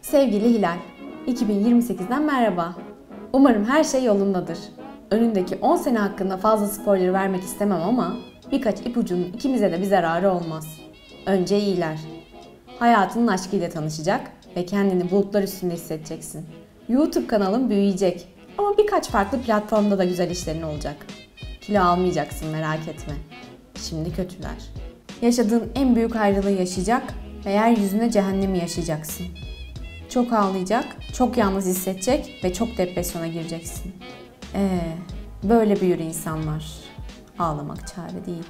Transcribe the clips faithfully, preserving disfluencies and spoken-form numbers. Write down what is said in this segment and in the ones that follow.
Sevgili Hilal, iki bin yirmi sekizden merhaba. Umarım her şey yolundadır. Önündeki on sene hakkında fazla spoiler vermek istemem ama birkaç ipucunun ikimize de bir zararı olmaz. Önce iyiler. Hayatının aşkıyla tanışacak ve kendini bulutlar üstünde hissedeceksin. YouTube kanalın büyüyecek ama birkaç farklı platformda da güzel işlerin olacak. Kilo almayacaksın, merak etme. Şimdi kötüler. Yaşadığın en büyük ayrılığı yaşayacak ve yeryüzünde cehennemi yaşayacaksın. Çok ağlayacak, çok yalnız hissedecek ve çok depresyona gireceksin. Ee, böyle büyür insanlar. Ağlamak çare değil.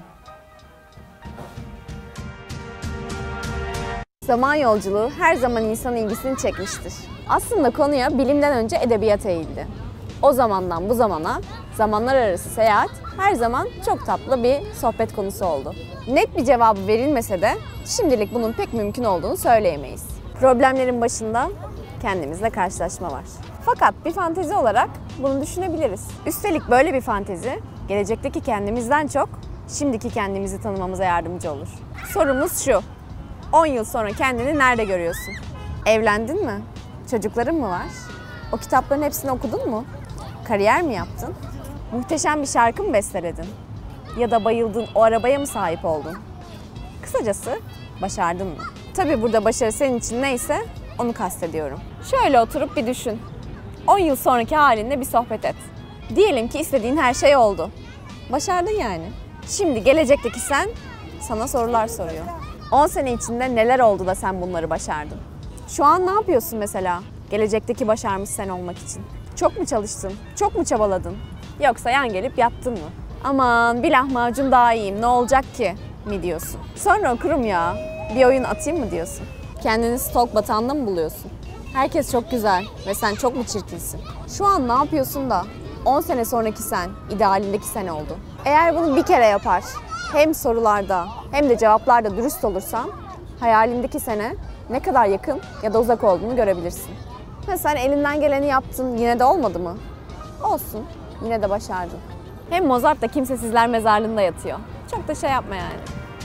Zaman yolculuğu her zaman insanın ilgisini çekmiştir. Aslında konuya bilimden önce edebiyat eğildi. O zamandan bu zamana zamanlar arası seyahat her zaman çok tatlı bir sohbet konusu oldu. Net bir cevabı verilmese de şimdilik bunun pek mümkün olduğunu söyleyemeyiz. Problemlerin başında kendimizle karşılaşma var. Fakat bir fantezi olarak bunu düşünebiliriz. Üstelik böyle bir fantezi gelecekteki kendimizden çok şimdiki kendimizi tanımamıza yardımcı olur. Sorumuz şu: on yıl sonra kendini nerede görüyorsun? Evlendin mi? Çocukların mı var? O kitapların hepsini okudun mu? Kariyer mi yaptın? Muhteşem bir şarkı mı besteledin? Ya da bayıldığın o arabaya mı sahip oldun? Kısacası başardın mı? Tabii burada başarı senin için neyse onu kastediyorum. Şöyle oturup bir düşün. on yıl sonraki halinle bir sohbet et. Diyelim ki istediğin her şey oldu. Başardın yani. Şimdi gelecekteki sen sana sorular soruyor. on sene içinde neler oldu da sen bunları başardın? Şu an ne yapıyorsun mesela? Gelecekteki başarmış sen olmak için. Çok mu çalıştın? Çok mu çabaladın? Yoksa yan gelip yattın mı? Aman bir lahmacun daha yiyeyim, ne olacak ki mi diyorsun? Sonra okurum ya, bir oyun atayım mı diyorsun? Kendini stalk batağında mı buluyorsun? Herkes çok güzel ve sen çok mu çirkinsin? Şu an ne yapıyorsun da on sene sonraki sen, idealindeki sen oldu? Eğer bunu bir kere yapar, hem sorularda hem de cevaplarda dürüst olursan hayalindeki sene ne kadar yakın ya da uzak olduğunu görebilirsin. Ha, sen elinden geleni yaptın, yine de olmadı mı? Olsun, yine de başardın. Hem Mozart da kimsesizler mezarlığında yatıyor. Çok da şey yapma yani.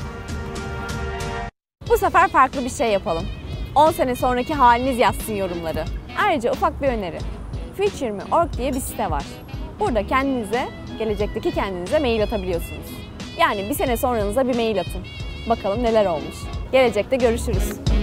Bu sefer farklı bir şey yapalım. on sene sonraki haliniz yazsın yorumları. Ayrıca ufak bir öneri. future mi nokta org diye bir site var. Burada kendinize, gelecekteki kendinize mail atabiliyorsunuz. Yani bir sene sonranıza bir mail atın. Bakalım neler olmuş. Gelecekte görüşürüz.